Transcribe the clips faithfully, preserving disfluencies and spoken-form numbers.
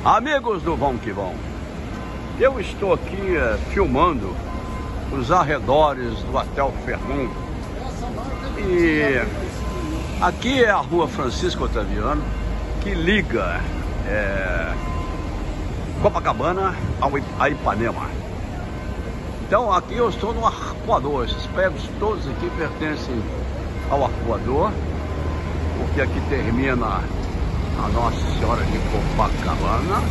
Amigos do Vão que Vão, eu estou aqui é, filmando os arredores do Hotel Fairmont. E aqui é a rua Francisco Otaviano, que liga é, Copacabana ao a Ipanema. Então aqui eu estou no arpoador. Esses prédios todos aqui pertencem ao arpoador, porque aqui termina a Nossa Senhora de Copacabana.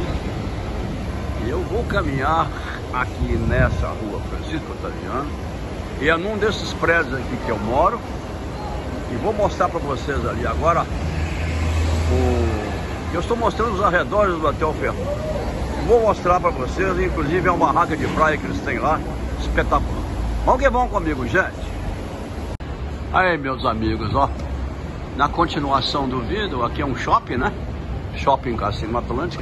E eu vou caminhar aqui nessa rua Francisco Otaviano, e é num desses prédios aqui que eu moro, e vou mostrar para vocês ali agora o... eu estou mostrando os arredores do Hotel Fairmont. Vou mostrar para vocês, inclusive é uma barraca de praia que eles têm lá, espetacular. Vamos que vão comigo, gente. Aí, meus amigos, ó, na continuação do vídeo, aqui é um shopping, né? Shopping Cassino Atlântico.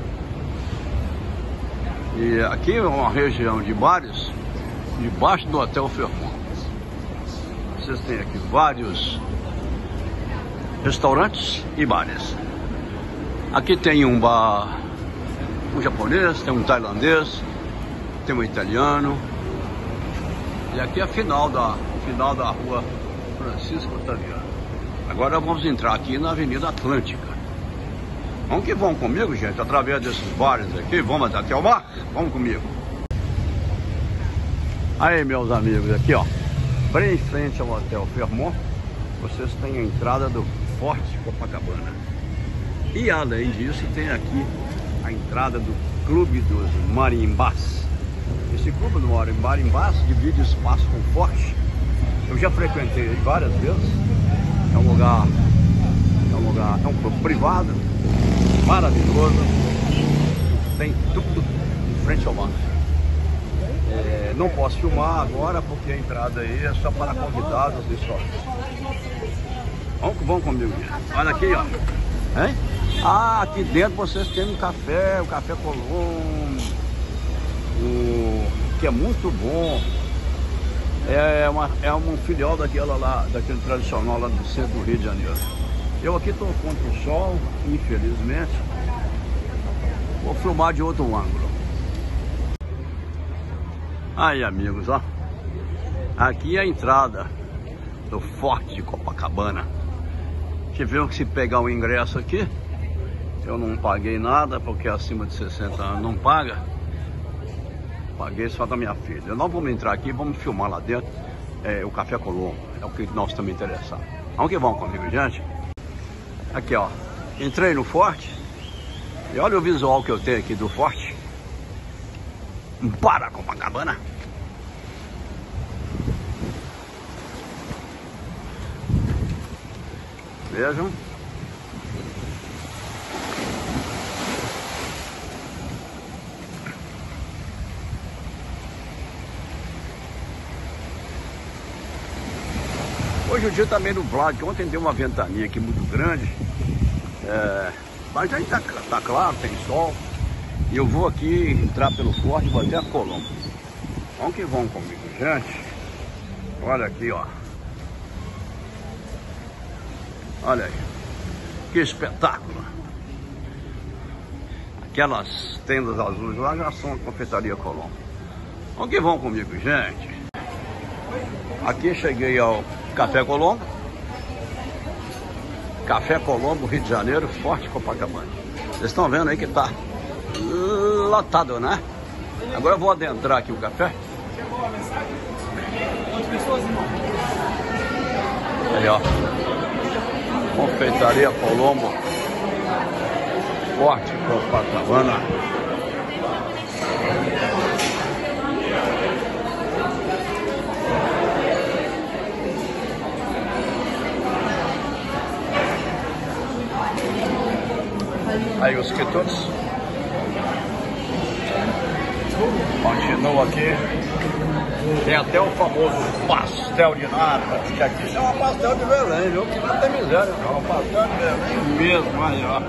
E aqui é uma região de bares debaixo do Hotel Fairmont. Vocês têm aqui vários restaurantes e bares. Aqui tem um bar, um japonês, tem um tailandês, tem um italiano. E aqui é a final da, final da rua Francisco Otaviano. Agora vamos entrar aqui na Avenida Atlântica. Vamos que vão comigo, gente, através desses bares aqui. Vamos até o mar? Vamos comigo. Aí, meus amigos, aqui ó, bem em frente ao Hotel Fairmont, vocês têm a entrada do Forte Copacabana. E além disso, tem aqui a entrada do Clube dos Marimbás. Esse Clube dos Marimbás divide espaço com o Forte. Eu já frequentei ele várias vezes. É um lugar, é um lugar, é um clube privado, maravilhoso. Tem tudo em frente ao mar. É, não posso filmar agora porque a entrada aí é só para convidados e só. Vamos que vão comigo. Olha aqui, ó. Hein? Ah, aqui dentro vocês têm um café, o Café Colombo, o, que é muito bom. É, uma, é um filial daquela lá, daquele tradicional lá do centro do Rio de Janeiro. Eu aqui estou contra o sol, infelizmente. Vou filmar de outro ângulo. Aí, amigos, ó. Aqui é a entrada do Forte de Copacabana. Tivemos que se pegar o ingresso aqui. Eu não paguei nada, porque acima de sessenta anos não paga. Paguei só da minha filha. Eu não vamos entrar aqui, vamos filmar lá dentro é, o Café Colombo. É o que nós estamos interessados. Vamos que vamos comigo, gente. Aqui, ó. Entrei no Forte. E olha o visual que eu tenho aqui do Forte. Para Copacabana. Vejam. Hoje o dia está meio nublado, que ontem deu uma ventania aqui muito grande. É, mas aí tá, tá claro, tem sol. E eu vou aqui entrar pelo Forte e vou até a Colombo. Vamos que vão comigo, gente. Olha aqui, ó. Olha aí. Que espetáculo. Aquelas tendas azuis lá já são a Confeitaria Colombo. Vamos que vão comigo, gente. Aqui cheguei ao Café Colombo. Café Colombo, Rio de Janeiro, Forte Copacabana. Vocês estão vendo aí que tá lotado, né? Agora eu vou adentrar aqui o café. Aí, ó. Confeitaria Colombo, Forte Copacabana. Aí os quitutes. Continua aqui. Tem até o famoso pastel de nata, que aqui chama pastel de Belém, viu? Que não tem miséria, não. Pastel de Belém mesmo, aí, ó.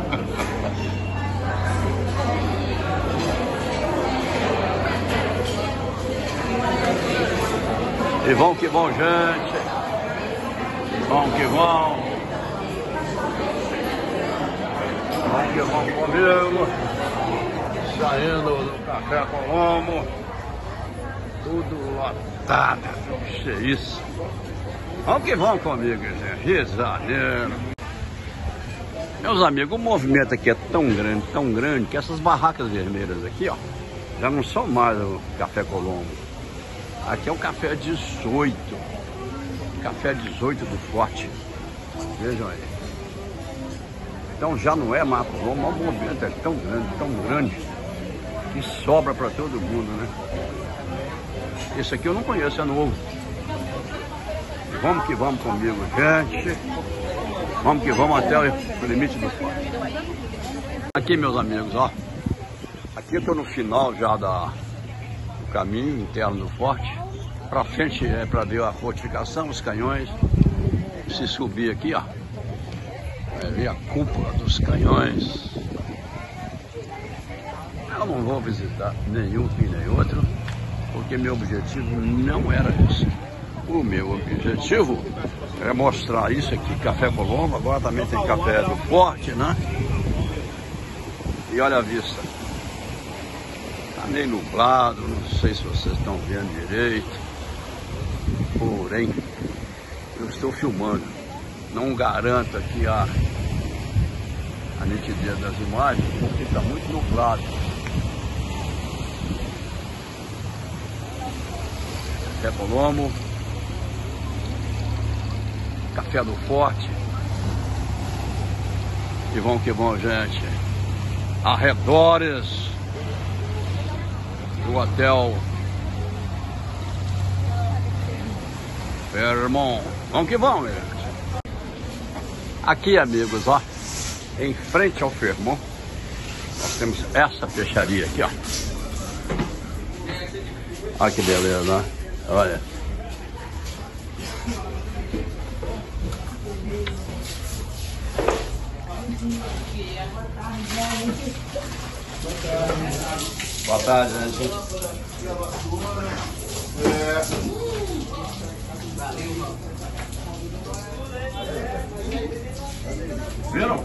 E vão que vão, gente. Vão que vão. Vão Vamos que vamos comigo. Saindo do Café Colombo. Tudo lotado. Cheíssimo. Vamos que vamos comigo, gente. Rio de Janeiro. Meus amigos, o movimento aqui é tão grande, tão grande, que essas barracas vermelhas aqui, ó, já não são mais o Café Colombo. Aqui é o Café dezoito. Café dezoito do Forte. Vejam aí. Então já não é mais Colombo, mas o movimento é tão grande, tão grande, que sobra para todo mundo, né? Esse aqui eu não conheço, é novo. Vamos que vamos comigo, gente. Vamos que vamos até o limite do Forte. Aqui, meus amigos, ó. Aqui eu tô no final já da, do caminho interno do Forte. Pra frente é para ver a fortificação, os canhões. Se subir aqui, ó, vai ver a cúpula dos canhões. Eu não vou visitar nenhum e nem outro, porque meu objetivo não era esse. O meu objetivo é mostrar isso aqui, Café Colombo. Agora também tem Café do Forte, né? E olha a vista. Tá meio nublado, não sei se vocês estão vendo direito. Porém, eu estou filmando. Não garanto aqui a, a nitidez das imagens, porque está muito nublado. Café Colombo. Café do Forte. E vamos que vamos, gente. Arredores do Hotel Fairmont. Vamos que vamos, gente. Aqui, amigos, ó, em frente ao Fairmont, nós temos essa peixaria aqui, ó. Olha que beleza, né? Olha. Boa tarde, gente. Viram?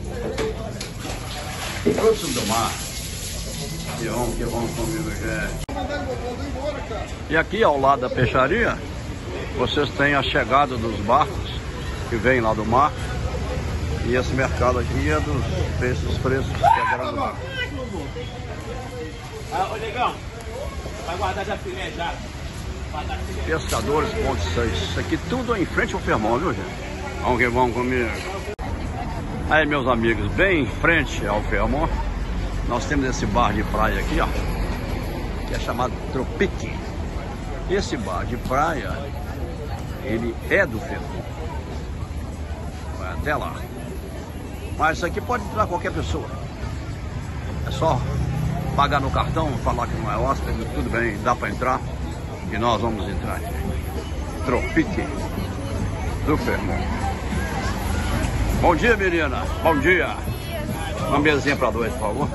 Frutos do mar. Que bom, que bom comigo, gente. E aqui ao lado da peixaria, vocês têm a chegada dos barcos que vêm lá do mar. E esse mercado aqui é dos preços, preços quebrando lá. Ah, ô negão, vai guardar já filé já. Pescadores ponto seis. Isso aqui tudo em frente ao Fairmont, viu, gente? Vamos que vamos comigo. Aí, meus amigos, bem em frente ao Fairmont, nós temos esse bar de praia aqui, ó, que é chamado Tropique. Esse bar de praia, ele é do Fairmont. Vai até lá. Mas isso aqui pode entrar qualquer pessoa. É só pagar no cartão, falar que não é hóspede, tudo bem, dá para entrar. E nós vamos entrar. Tropique do Fairmont. Bom dia, menina. Bom dia. Uma mesinha para dois, por favor.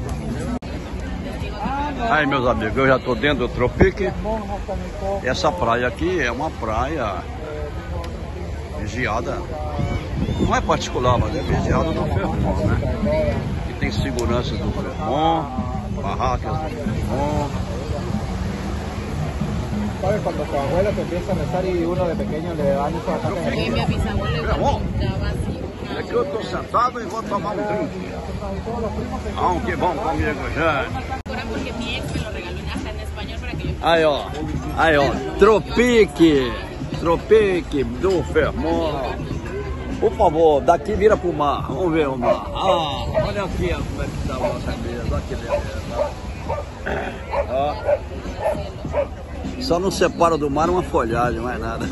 Aí, meus amigos, eu já estou dentro do Tropique. Essa praia aqui é uma praia vigiada. Não é particular, mas é vigiada do Fairmont, né? E tem segurança do Fairmont, barracas do Fairmont. ¿Sabes cuando tu abuelo te empieza a rezar y uno de pequeño le da mucho ataque? Porque meu bisabuelo estava assim. Aqui eu estou sentado e vou tomar um drink. Vamos que vamos comigo, gente. Porque mi ex me lo regaló hasta en español para que yo... Aí, ó. Aí, ó. Tropique. Tropique do Fairmont. Por favor, daqui vira pro mar. Vamos ver o mar. Ah, olha aqui ó, como é que tá a nossa mesa. Olha que beleza. Ó. Só não separa do mar uma folhagem, mais nada.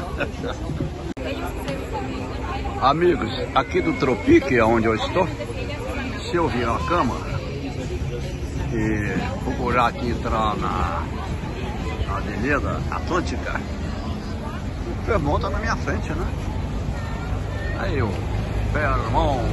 Amigos, aqui do Tropique, onde eu estou, se eu virar a câmera e procurar aqui entrar na, na Avenida Atlântica, o Fairmont tá na minha frente, né? Aí o Fairmont.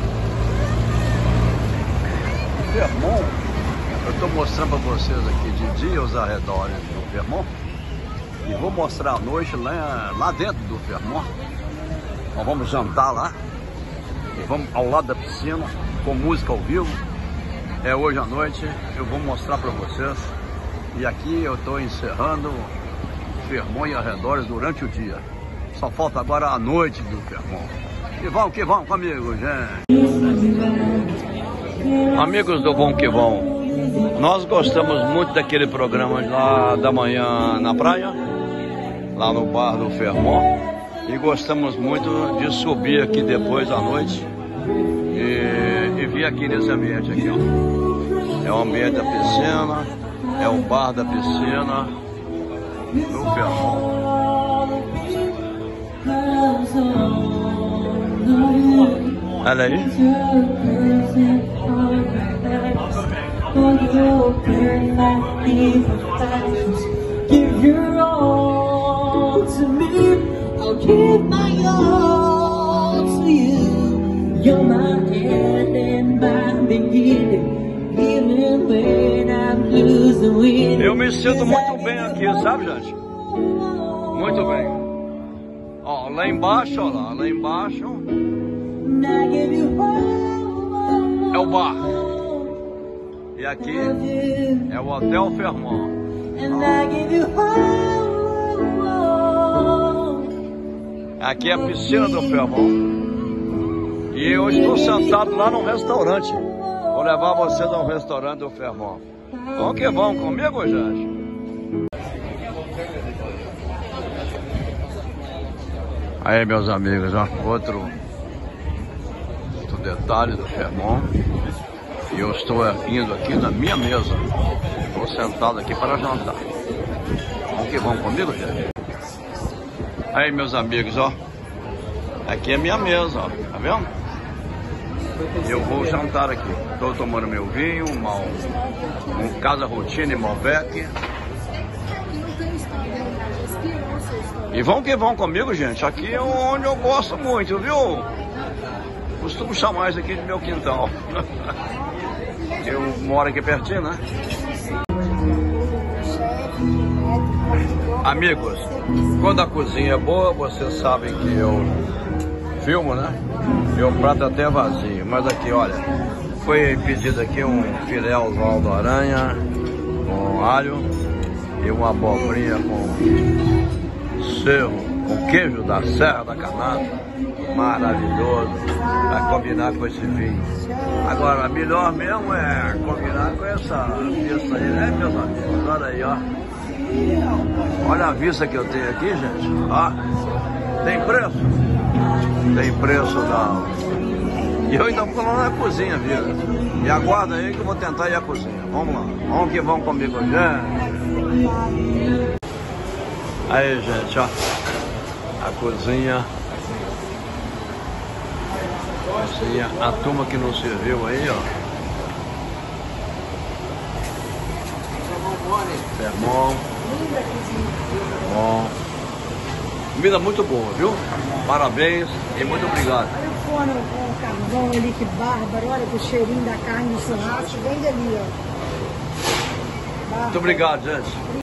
Fairmont, eu estou mostrando para vocês aqui de dia os arredores do Fairmont. E vou mostrar à noite lá, lá dentro do Fairmont. Nós vamos jantar lá. E vamos ao lado da piscina. com música ao vivo. É hoje à noite, eu vou mostrar para vocês. E aqui eu estou encerrando Fermont e arredores durante o dia. Só falta agora a noite do Fermont. Que vão, que vão comigo, gente. Amigos do Vão Que Vão, nós gostamos muito daquele programa lá da manhã na praia, lá no bar do Fermont, e gostamos muito de subir aqui depois à noite e, e vir aqui nesse ambiente aqui, ó. É o ambiente da piscina, é o bar da piscina no Fermont. Olha aí. Give your all to me, I'll give my all to you. You're my end and my beginning, even when I'm losing wind. Eu me sinto muito bem aqui, sabe, gente? Muito bem. Ó, lá embaixo, ó lá, lá embaixo é o bar. E aqui é o Hotel Fermont. Aqui é a piscina do Fermont. E eu estou sentado lá num restaurante. Vou levar vocês a um restaurante do Fermont. Vão que vão comigo, gente. Aí, meus amigos, ó, outro, outro detalhe do Fermont. E eu estou indo aqui na minha mesa. Estou sentado aqui para jantar. Vão que vão comigo, gente. Aí, meus amigos, ó. Aqui é minha mesa, ó. Tá vendo? Eu vou jantar aqui. Estou tomando meu vinho, uma, um Casa Routine Malbec. E vão que vão comigo, gente. Aqui é onde eu gosto muito, viu? Costumo chamar isso aqui de meu quintal. Eu moro aqui pertinho, né? Amigos, quando a cozinha é boa, vocês sabem que eu filmo, né? Meu prato até vazio. Mas aqui, olha, foi pedido aqui um filé Oswaldo Aranha com alho e uma abobrinha com cerro, com queijo da Serra da Canastra. Maravilhoso, vai combinar com esse vinho. Agora, melhor mesmo é combinar com essa vista aí, né, meus amigos? Olha aí, ó. Olha a vista que eu tenho aqui, gente. Ó, tem preço? Tem preço, não. E eu ainda vou lá na cozinha, viu? E aguarda aí que eu vou tentar ir à cozinha. Vamos lá, vamos que vamos comigo, gente. Aí, gente, ó. A cozinha. Cozinha. A turma que não serviu aí, ó. Fermont. Bom. Comida muito boa, viu? Parabéns e muito obrigado. Olha o forno com o carvão ali, que bárbaro. Olha o cheirinho da carne no churrasco, bem dali, ó. Muito obrigado, gente.